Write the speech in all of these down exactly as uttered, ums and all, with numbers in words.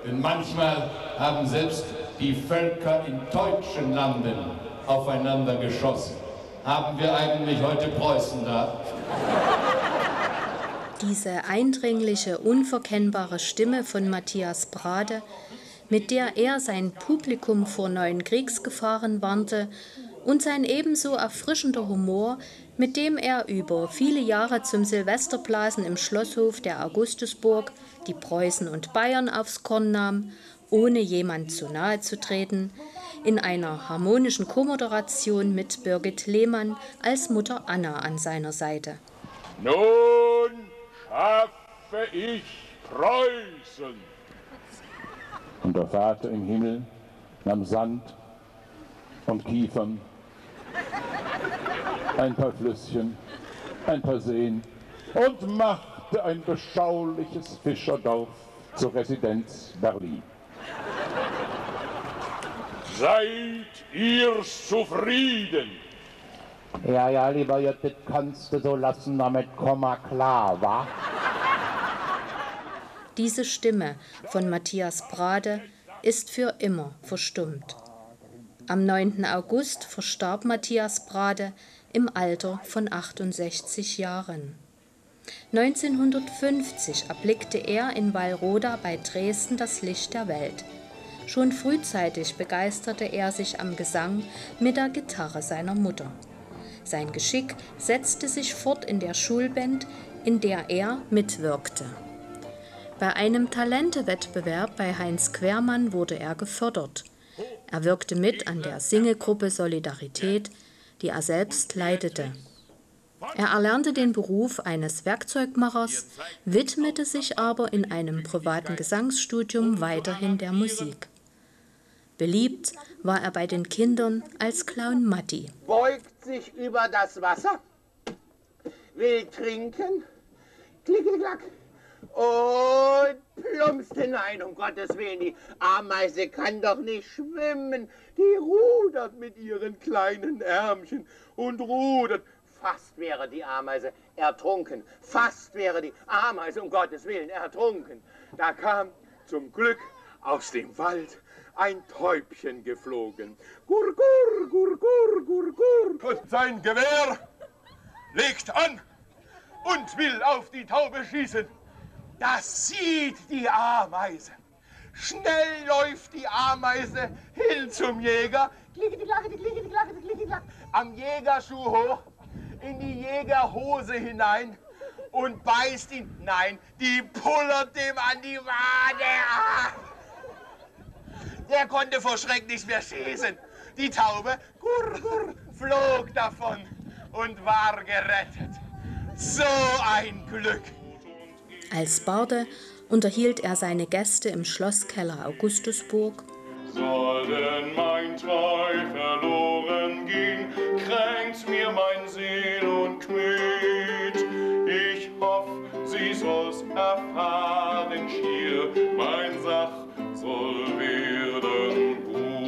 Denn manchmal haben selbst die Völker in deutschen Landen aufeinander geschossen. Haben wir eigentlich heute Preußen da? Diese eindringliche, unverkennbare Stimme von Matthias Brade, mit der er sein Publikum vor neuen Kriegsgefahren warnte, und sein ebenso erfrischender Humor, mit dem er über viele Jahre zum Silvesterblasen im Schlosshof der Augustusburg die Preußen und Bayern aufs Korn nahm, ohne jemand zu nahe zu treten, in einer harmonischen Co-Moderation mit Birgit Lehmann als Mutter Anna an seiner Seite. Nun schaffe ich Preußen. Und der Vater im Himmel nahm Sand und Kiefern, ein paar Flüsschen, ein paar Seen und machte ein beschauliches Fischerdorf zur Residenz Berlin. Seid ihr zufrieden? Ja, ja, lieber Jött, das kannst du so lassen, damit Komma klar, wa? Diese Stimme von Matthias Brade ist für immer verstummt. Am neunten August verstarb Matthias Brade im Alter von achtundsechzig Jahren. neunzehnhundertfünfzig erblickte er in Wallroda bei Dresden das Licht der Welt. Schon frühzeitig begeisterte er sich am Gesang mit der Gitarre seiner Mutter. Sein Geschick setzte sich fort in der Schulband, in der er mitwirkte. Bei einem Talentewettbewerb bei Heinz Quermann wurde er gefördert. Er wirkte mit an der Singegruppe Solidarität, die er selbst leitete. Er erlernte den Beruf eines Werkzeugmachers, widmete sich aber in einem privaten Gesangsstudium weiterhin der Musik. Beliebt war er bei den Kindern als Clown Matti. Beugt sich über das Wasser, will trinken, klicki-klack, und plumpst hinein, um Gottes Willen. Die Ameise kann doch nicht schwimmen. Die rudert mit ihren kleinen Ärmchen und rudert. Fast wäre die Ameise ertrunken. Fast wäre die Ameise, um Gottes Willen, ertrunken. Da kam zum Glück aus dem Wald ein Täubchen geflogen. Gur, gur, gur, gur, gur, gur. Und sein Gewehr legt an und will auf die Taube schießen. Das sieht die Ameise. Schnell läuft die Ameise hin zum Jäger. Am Jägerschuh hoch, in die Jägerhose hinein und beißt ihn. Nein, die pullert dem an die Wade. Der konnte vor Schreck nicht mehr schießen. Die Taube gur, gur, flog davon und war gerettet. So ein Glück. Als Barde unterhielt er seine Gäste im Schlosskeller Augustusburg. Soll denn mein Treu verloren gehen, kränkt mir mein Seel und Kmet. Ich hoff, sie soll's erfahren schier, mein Sach soll werden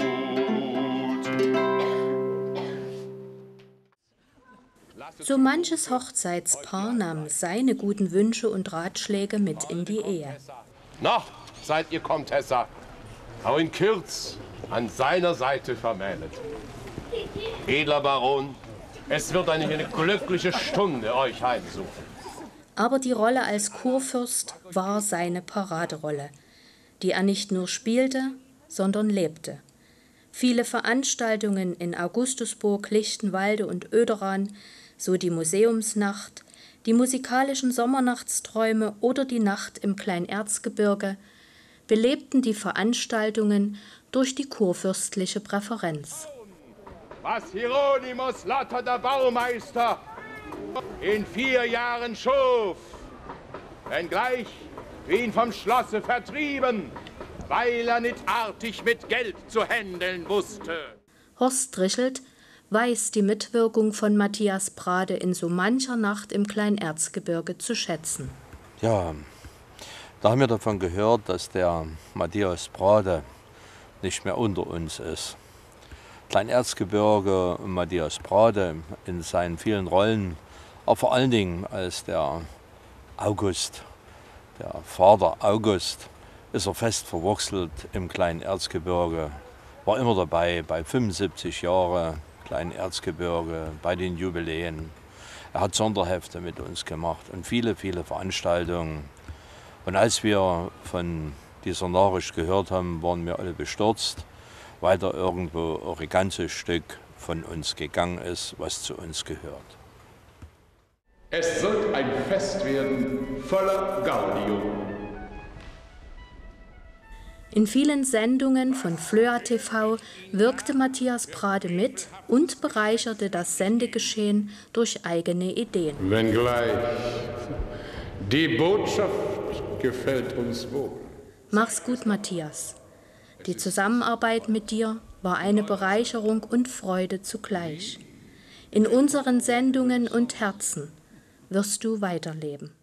So manches Hochzeitspaar nahm seine guten Wünsche und Ratschläge mit in die Ehe. Noch seid ihr Komtessa, auch in Kürz an seiner Seite vermählet. Edler Baron, es wird eine, eine glückliche Stunde euch heimsuchen. Aber die Rolle als Kurfürst war seine Paraderolle, die er nicht nur spielte, sondern lebte. Viele Veranstaltungen in Augustusburg, Lichtenwalde und Oederan, so die Museumsnacht, die musikalischen Sommernachtsträume oder die Nacht im Kleinerzgebirge, belebten die Veranstaltungen durch die kurfürstliche Präferenz. Was Hieronymus Lotter, der Baumeister, in vier Jahren schuf, wenngleich wir ihn vom Schlosse vertrieben, weil er nicht artig mit Geld zu händeln wusste. Horst Drichelt weiß die Mitwirkung von Matthias Brade in so mancher Nacht im Kleinerzgebirge zu schätzen. Ja, da haben wir davon gehört, dass der Matthias Brade nicht mehr unter uns ist. Kleinerzgebirge und Matthias Brade in seinen vielen Rollen, aber vor allen Dingen als der August, der Vater August ist er fest verwurzelt im kleinen Erzgebirge, war immer dabei bei fünfundsiebzig Jahren kleinen Erzgebirge, bei den Jubiläen. Er hat Sonderhefte mit uns gemacht und viele, viele Veranstaltungen. Und als wir von dieser Nachricht gehört haben, waren wir alle bestürzt, weil da irgendwo auch ein ganzes Stück von uns gegangen ist, was zu uns gehört. Es soll ein Fest werden voller Gaudium. In vielen Sendungen von Flöa T V wirkte Matthias Brade mit und bereicherte das Sendegeschehen durch eigene Ideen. Wenngleich die Botschaft gefällt uns wohl. Mach's gut, Matthias. Die Zusammenarbeit mit dir war eine Bereicherung und Freude zugleich. In unseren Sendungen und Herzen wirst du weiterleben.